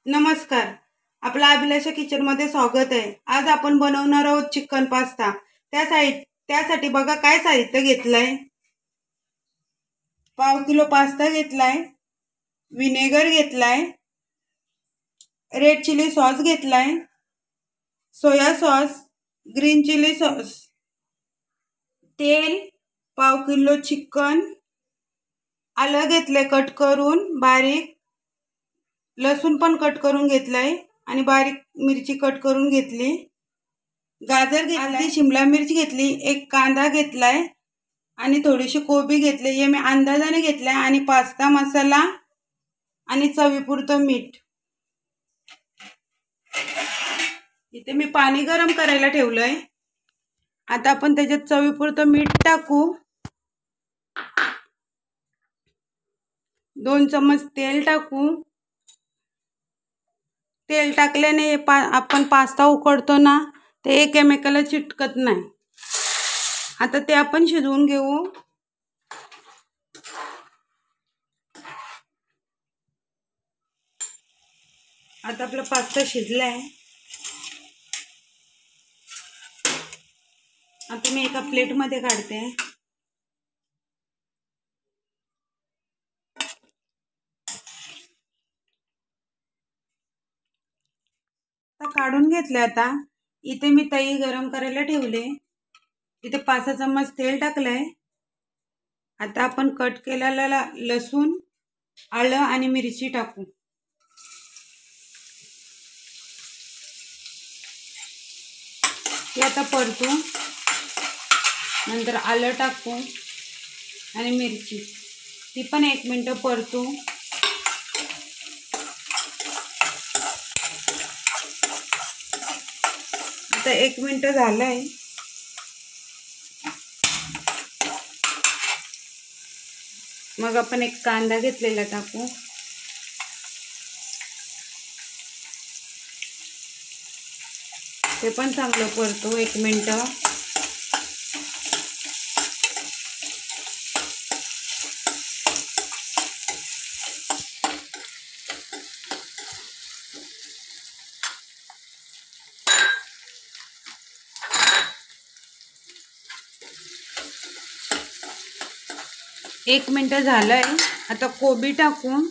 नमस्कार. आपला अभिलाषा किचनमध्ये स्वागत आहे. आज आपण बनवणार आहोत चिकन पास्ता. त्यासाठी बघा काय साहित्य घेतलंय. पाव किलो पास्ता घेतलाय, विनेगर घेतलाय, रेड चिली सॉस घेतलाय, soya sauce, green chilli sauce, तेल, पाव किलो चिकन, आलं घेतलंय कट करून बारीक, लसूण पण कट करून घेतलाय आणि बारीक मिरची कट करून घेतली, गाजर घेतली, शिमला मिरची घेतली, एक कांदा घेतलाय आणि थोडीशी कोबी घेतली. हे मी अंदाजाने घेतलाय आणि पास्ता मसाला आणि चवीपुरतं मीठ. इथे मी पाणी गरम करायला ठेवलंय. आता आपण त्याच्यात चवीपुरतं मीठ टाकू. 2 चम्मच तेल टाकू. तेल टाकल्याने आपण पास्ता उकडतो ना ते एकमेकाला चिटकत नाही. आता ते आपण शिजवून घेऊ. आता आपला पास्ता शिजलाय. आता मी एका प्लेट मध्ये काढते. आता काढून घेतले. आता इथे मी तई गरम करायला ठेवले. इथे 5 चम्मच तेल टाकलंय. आता आपण कट केलेला लसूण, आलं आणि मिरची टाकू. ते आता परतू. नंतर आलं टाकू आणि मिरची, ती पण 1 मिनिट परतू. आता 1 मिनिट झालंय. मग आपण एक कांदा घेतलेला टाकू. ते पण चांगलं परतू 1 मिनिट. एक मिनिट झालंय. आता कोबी टाकून.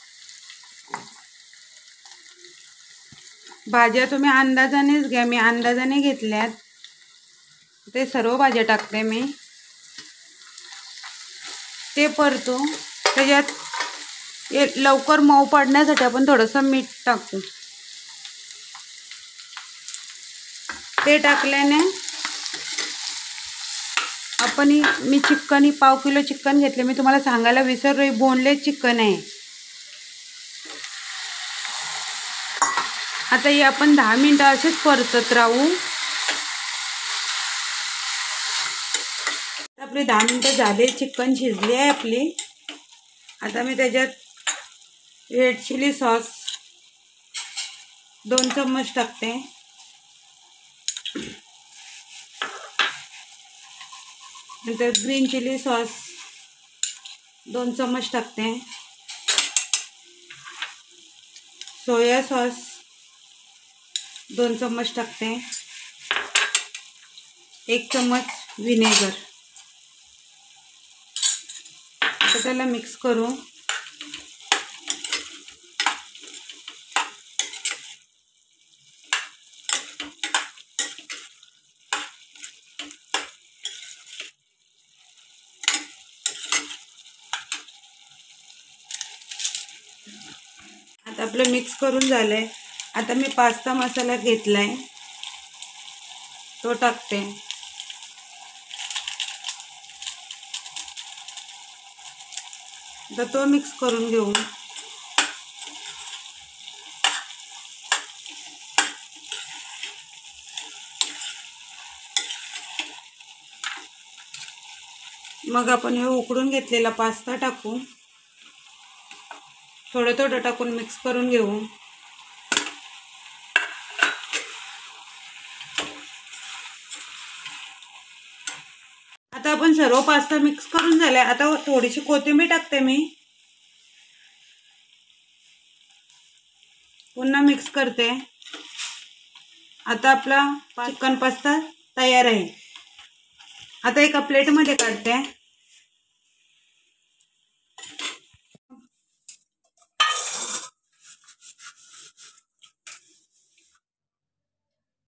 भाज्या तुम्ही अंदाजानेच घ्या. मी अंदाजाने घेतल्यात. ते सर्व भाज्या टाकते मी. ते परतू. त्याच्यात लवकर मऊ पडण्यासाठी आपण थोडंसं मीठ टाकू. ते टाकल्याने मी चिकन पाव किलो चिकन घेतले. मी तुम्हाला सांगायला विसरलोय, बोनलेस चिकन आहे. आता हे आपण 10 मिनिटं असेच परतत राहू. आपले 10 मिनिटं झाले. चिकन शिजले आहे आपली. आता मी त्याच्यात रेड चिली सॉस 2 चम्मच टाकते. नंतर ग्रीन चिली सॉस 2 चम्मच टाकते. सोया सॉस 2 चम्मच टाकते. 1 चम्मच विनेगर. आता त्याला मिक्स करू. आता आपलं मिक्स करून झालंय. आता मी पास्ता मसाला घेतलाय तो टाकते. आता तो मिक्स करून घेऊ. मग आपण हे उकडून घेतलेला पास्ता टाकू. थोडं थोडं टाकून मिक्स करून घेऊ. आता आपण सर्व पास्ता मिक्स करून झालाय. आता थोडीशी कोथिंबीर टाकते मी. पुन्हा मिक्स करते। आता आपला चिकन पास्ता तयार आहे। आता एका प्लेटमध्ये काढते।